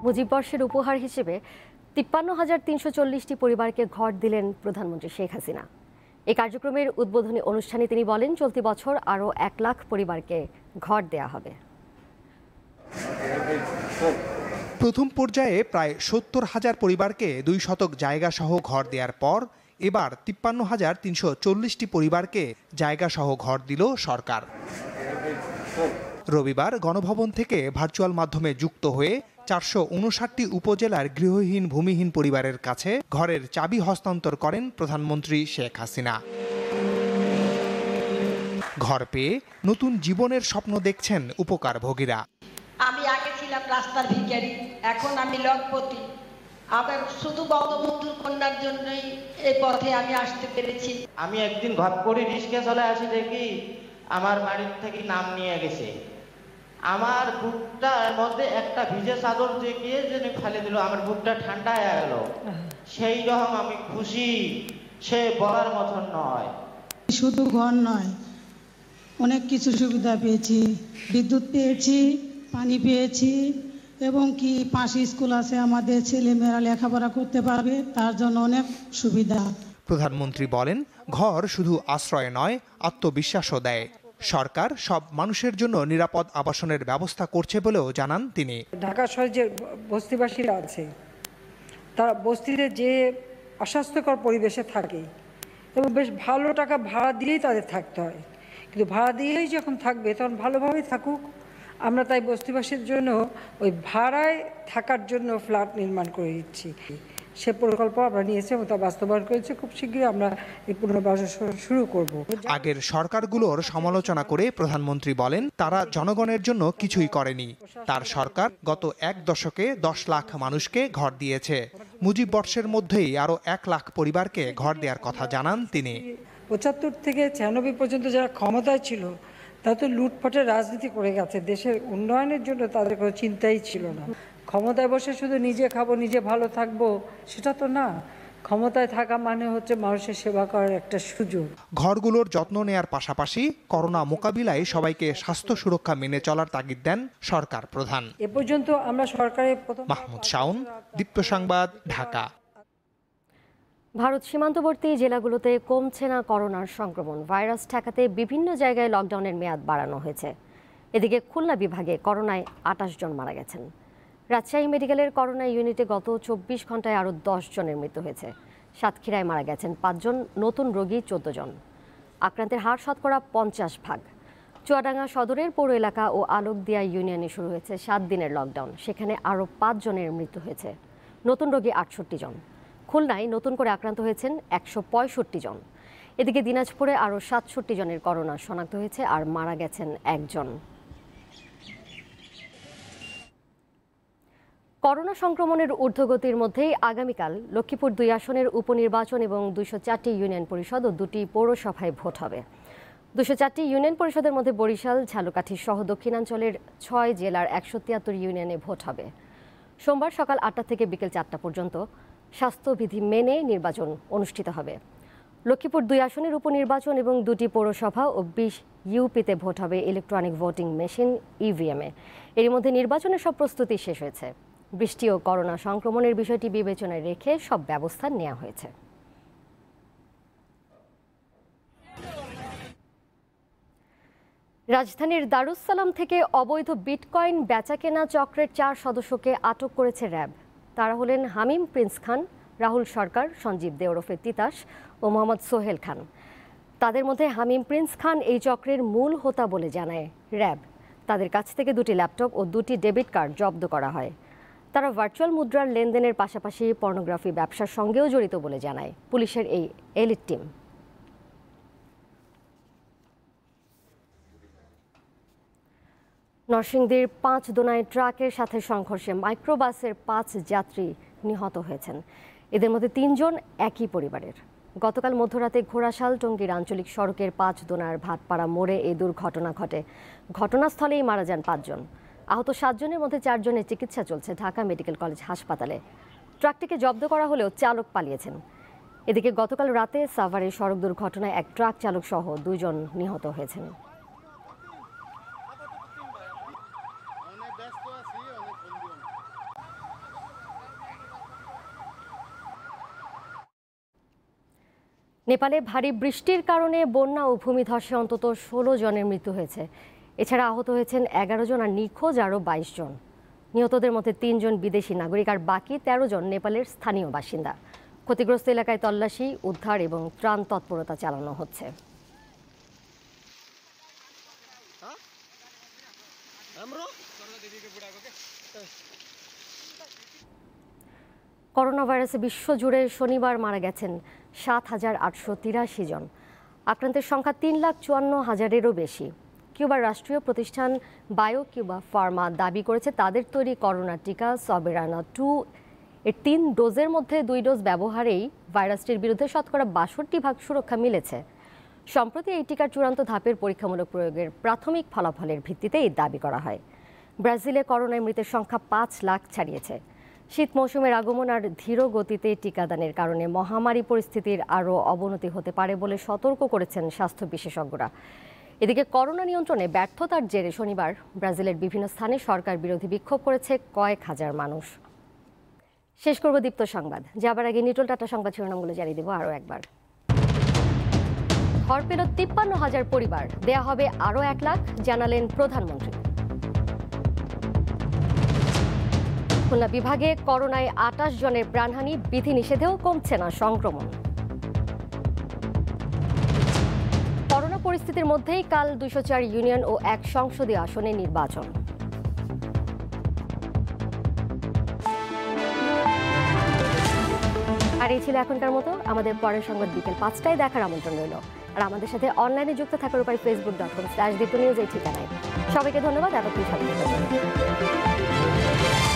মুজিববর্ষের উপহার হিসেবে ৫৩,৩৪০টি পরিবারকে ঘর দিলেন প্রধানমন্ত্রী শেখ হাসিনা। এই কার্যক্রমের উদ্বোধনী অনুষ্ঠানে তিনি বলেন, চলতি বছর আরও ১ লাখ পরিবারকে ঘর দেয়া হবে। প্রথম পর্যায়ে প্রায় ৭০,০০০ পরিবারকে ২ শতক জায়গা সহ ঘর দেওয়ার পর এবার ৫৩,৩৪০টি পরিবারকে জায়গা সহ ঘর দিল সরকার। রবিবার গণভবন থেকে ভার্চুয়াল মাধ্যমে যুক্ত হয়ে ৪৫৯টি উপজেলার গৃহহীন ভূমিহীন পরিবারের কাছে ঘরের চাবি হস্তান্তর করেন প্রধানমন্ত্রী শেখ হাসিনা। ঘর পেয়ে নতুন জীবনের স্বপ্ন দেখছেন উপকারভোগীরা। আমি আগে ছিলাম রাস্তার ভিখারি, এখন আমি লখপতি। আবার শুধু বঙ্গবন্ধুর কন্যার জন্যই এই পথে আমি আসতে পেরেছি। আমি একদিন ঘর করে রিস্কে চলে আসি, দেখি আমার বাড়ির থেকে নাম নিয়ে গেছে। আমার বুকটার মধ্যে একটা ভিজে চাদর গিয়ে যেন ফেলে দিল, আমার বুকটা ঠান্ডা হয়ে গেল। সেই রকম আমি খুশি, সে বলার মতন নয়। শুধু ঘর নয়, অনেক কিছু সুবিধা পেয়েছি, বিদ্যুৎ পেয়েছি, পানি পেয়েছি, এবং কি পাশে স্কুল আছে, আমাদের ছেলেমেয়েরা লেখাপড়া করতে পারবে, তার জন্য অনেক সুবিধা। প্রধানমন্ত্রী বলেন, ঘর শুধু আশ্রয় নয়, আত্মবিশ্বাসও দেয়। সরকার সব মানুষের জন্য নিরাপদ আবাসনের ব্যবস্থা করছে বলেও জানান তিনি। ঢাকা শহরে যে বস্তিবাসীরা আছে, তারা বস্তিতে যে অস্বাস্থ্যকর পরিবেশে থাকে এবং বেশ ভালো টাকা ভাড়া দিয়েই তাদের থাকতে হয়, কিন্তু ভাড়া দিয়েই যখন থাকবে তখন ভালোভাবেই থাকুক। আমরা তাই বস্তিবাসীর জন্য ওই ভাড়ায় থাকার জন্য ফ্ল্যাট নির্মাণ করে দিচ্ছি। সে প্রকল্প আমরা নিয়েছি এবং তা বাস্তবায়ন করেছি। খুব শীঘ্রই আমরা এই পুনর্বাসন শুরু করব। আগের সরকারগুলোর সমালোচনা করে প্রধানমন্ত্রী বলেন, তারা জনগণের জন্য কিছুই করেনি। তার সরকার গত ১ দশকে ১০ লাখ মানুষকে ঘর দিয়েছে। মুজিববর্ষের মধ্যেই আরও ১ লাখ পরিবারকে ঘর দেওয়ার কথা জানান তিনি। ৭৫ থেকে ৯৬ পর্যন্ত যারা ক্ষমতায় ছিল তারা তো লুটপাটের রাজনীতি করে গেছে। দেশের উন্নয়নের জন্য তাদের কোনো চিন্তাই ছিল না। ক্ষমতায় বসে শুধু নিজে খাবো, নিজে ভালো থাকবো, সেটা তো না। ক্ষমতায় থাকা মানে হচ্ছে মানুষের সেবা করার একটা সুযোগ। ঘরগুলোর যত্ন নেয়ার পাশাপাশি করোনা মোকাবিলায় সবাইকে স্বাস্থ্য সুরক্ষা মেনে চলার তাগিদ দেন সরকার প্রধান। এ পর্যন্ত আমরা সরকারের মাহমুদ শাওন, দীপ্ত সংবাদ, ঢাকা। ভারত সীমান্তবর্তী জেলাগুলোতে কমছে না করোনার সংক্রমণ। ভাইরাস ঠেকাতে বিভিন্ন জায়গায় লকডাউনের মেয়াদ বাড়ানো হয়েছে। এদিকে খুলনা বিভাগে করোনায় ২৮ জন মারা গেছেন। রাজশাহী মেডিকেলের করোনা ইউনিটে গত ২৪ ঘন্টায় আরও ১০ জনের মৃত্যু হয়েছে। সাতক্ষীরায় মারা গেছেন ৫ জন, নতুন রোগী ১৪ জন। আক্রান্তের হার শতকরা ৫০%। চুয়াডাঙ্গা সদরের পৌর এলাকা ও আলোকদিয়া ইউনিয়নে শুরু হয়েছে ৭ দিনের লকডাউন। সেখানে আরও ৫ জনের মৃত্যু হয়েছে, নতুন রোগী ৬৮ জন। খুলনায় নতুন করে আক্রান্ত হয়েছেন ১৬৫ জন। এদিকে দিনাজপুরে আরও ৬৭ জনের করোনা শনাক্ত হয়েছে আর মারা গেছেন ১ জন। করোনা সংক্রমণের ঊর্ধ্বগতির মধ্যেই আগামীকাল লক্ষ্মীপুর ২ আসনের উপনির্বাচন এবং ২০৪টি ইউনিয়ন পরিষদ ও ২টি পৌরসভায় ভোট হবে। ২০৪টি ইউনিয়ন পরিষদের মধ্যে বরিশাল, ঝালকাঠি সহ দক্ষিণাঞ্চলের ৬ জেলার ১৭৩ ইউনিয়নে ভোট হবে। সোমবার সকাল ৮টা থেকে বিকেল ৪টা পর্যন্ত স্বাস্থ্যবিধি মেনে নির্বাচন অনুষ্ঠিত হবে। লক্ষ্মীপুর ২ আসনের উপনির্বাচন এবং ২টি পৌরসভা ও ২০ ইউপিতে ভোট হবে ইলেকট্রনিক ভোটিং মেশিন ইভিএমে। এর মধ্যে নির্বাচনের সব প্রস্তুতি শেষ হয়েছে। বৃষ্টি ও করোনা সংক্রমণের বিষয়টি বিবেচনায় রেখে সব ব্যবস্থা নেওয়া হয়েছে। রাজধানীর দারুস-সালাম থেকে অবৈধ বিটকয়েন বেচাকেনা চক্রের ৪ সদস্যকে আটক করেছে র্যাব। তারা হলেন হামিম প্রিন্স খান, রাহুল সরকার, সঞ্জীব দে ওরফে তিতাস ও মোহাম্মদ সোহেল খান। তাদের মধ্যে হামিম প্রিন্স খান এই চক্রের মূল হোতা বলে জানায় র্যাব। তাদের কাছ থেকে 2টি ল্যাপটপ ও 2টি ডেবিট কার্ড জব্দ করা হয়। তারা ভার্চুয়াল মুদ্রার লেনদেনের পাশাপাশি পর্নোগ্রাফি ব্যবসার সঙ্গেও জড়িত বলে জানায় পুলিশের এই এলিট টিম। নরসিংদীর ৫ দোনায় ট্রাকের সাথে সংঘর্ষে মাইক্রোবাসের ৫ যাত্রী নিহত হয়েছেন। এদের মধ্যে ৩ জন একই পরিবারের। গতকাল মধ্যরাতে ঘোড়াশাল টঙ্গীর আঞ্চলিক সড়কের ৫ দোনার ভাটপাড়া মোড়ে এই দুর্ঘটনা ঘটে। ঘটনাস্থলেই মারা যান ৫ জন। আহত ৭ জনের মধ্যে ৪ জনের চিকিৎসা চলছে ঢাকা মেডিকেল কলেজ হাসপাতালে। ট্রাকটিকে জব্দ করা হলেও চালক পালিয়েছেন। এদিকে গতকাল রাতে সাভারে সড়ক দুর্ঘটনায় এক ট্রাক চালক সহ 2 জন নিহত হয়েছেন। নেপালে ভারী বৃষ্টির কারণে বন্যা ও ভূমিধসে অন্তত 16 জনের মৃত্যু হয়েছে। এছাড়া আহত হয়েছেন 11 জন আর নিখোঁজ আরও 22 জন। নিহতদের মধ্যে 3 জন বিদেশি নাগরিক আর বাকি 13 জন নেপালের স্থানীয় বাসিন্দা। ক্ষতিগ্রস্ত এলাকায় তল্লাশি, উদ্ধার এবং ত্রাণ তৎপরতা চালানো হচ্ছে। করোনা ভাইরাসে বিশ্বজুড়ে শনিবার মারা গেছেন 7,883 জন। আক্রান্তের সংখ্যা 3,54,000-এরও বেশি। কিউবার রাষ্ট্রীয় প্রতিষ্ঠান বায়ো কিউবা ফার্মা দাবি করেছে তাদের তৈরি করোনা টিকা সবেরানা 2 এর 3 ডোজের মধ্যে 2 ডোজ ব্যবহারেই ভাইরাসটির বিরুদ্ধে শতকরা 62% সুরক্ষা মিলেছে। সম্প্রতি এই টিকার চূড়ান্ত ধাপের পরীক্ষামূলক প্রয়োগের প্রাথমিক ফলাফলের ভিত্তিতে এই দাবি করা হয়। ব্রাজিলে করোনায় মৃতের সংখ্যা 5 লাখ ছাড়িয়েছে। শীত মৌসুমের আগমন আর ধীর গতিতে টিকাদানের কারণে মহামারী পরিস্থিতির আরও অবনতি হতে পারে বলে সতর্ক করেছেন স্বাস্থ্য বিশেষজ্ঞরা। এদিকে করোনা নিয়ন্ত্রণে ব্যর্থতার জেরে শনিবার ব্রাজিলের বিভিন্ন স্থানে সরকার বিরোধী বিক্ষোভ করেছে কয়েক হাজার মানুষ। শেষ করব দীপ্ত সংবাদ, যাবার আগে নিটল টাটা সংবাদ শিরোনামগুলো জানিয়ে দেব আরও একবার। ঘর পেল 53,000 পরিবার, দেয়া হবে আরও 1 লাখ, জানালেন প্রধানমন্ত্রী। খুলনা বিভাগে করোনায় 28 জনের প্রাণহানি, বিধিনিষেধেও কমছে না সংক্রমণ। করোনা পরিস্থিতির মধ্যেই কাল 204 ইউনিয়ন ও 1 সংসদীয় আসনে নির্বাচন। আর এই ছিল এখনকার মতো। আমাদের পরের সংবাদ বিকেল 5টায় দেখার আমন্ত্রণ রইল। আর আমাদের সাথে অনলাইনে যুক্ত থাকার উপায় facebook.com/diptonews এই ঠিকানায়। সবাইকে ধন্যবাদ এতক্ষণ সাথে থাকার জন্য।